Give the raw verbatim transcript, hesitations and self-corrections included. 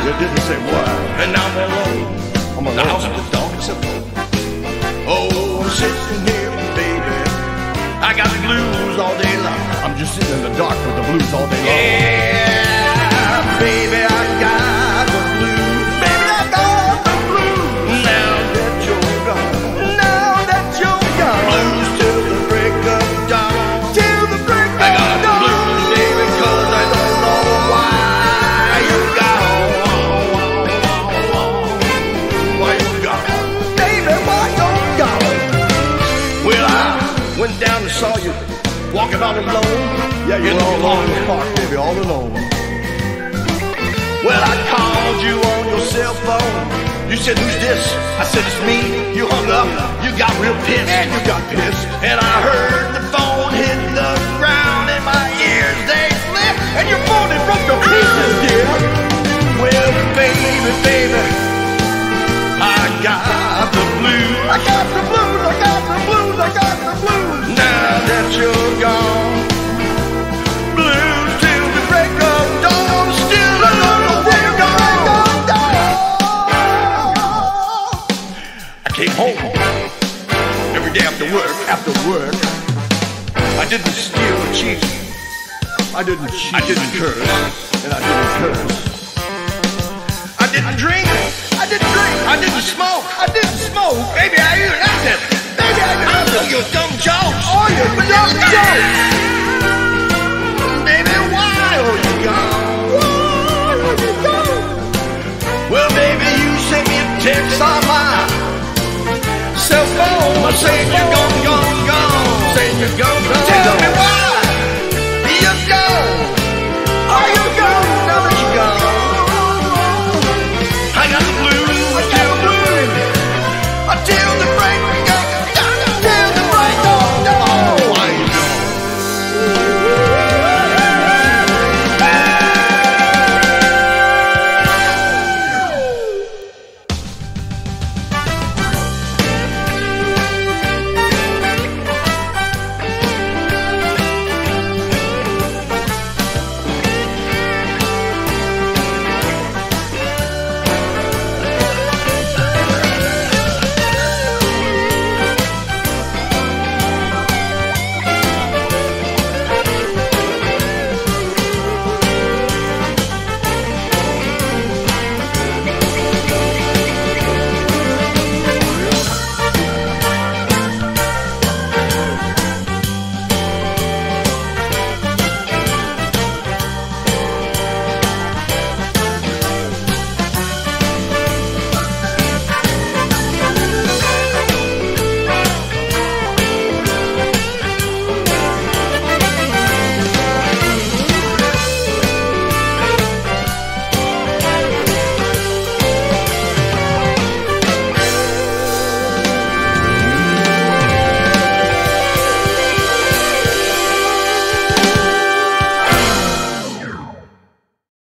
You didn't say why. And now I'm alone. I'm alone. The house is dark and simple. Oh, I'm sitting here, baby. I got the blues all day long. I'm just sitting in the dark with the blues all day long. Yeah, baby, I got the blues. Baby, I got the blues. Now that you're gone. Now that you're gone. Blues till the break of dawn. Till the break of dawn. I got the blues, baby, cause I don't know why you're gone. Why you're gone. Baby, why you're gone. Well, I went down and saw you walking all alone. Yeah, you're all alone in the park, baby, all alone. Well, I called you on your cell phone. You said, who's this? I said, it's me. You hung up. You got real pissed. And you got pissed. And I heard the phone hit the ground and my ears, they split. And your phone, it broke to pieces, dear. Well, baby, baby, I got the blues. I got the blues. I got the blues. I got the blues. Now that you're gone. Blues till the break of dawn. Still I don't know where you're gone. I came home every day after work. After work, I didn't steal or cheat. I didn't cheat. I didn't curse. And I didn't curse. I didn't drink. I didn't drink. I didn't smoke. I didn't smoke. Baby, I used nothing. Baby, I used nothing. Oh, your dumb jokes. Oh, you dumb jokes. Baby, why are you gone? Why are you gone? Well, baby, you sent me a text on my cell phone. Saying you're gone, gone, gone. Saying you're gone, gone.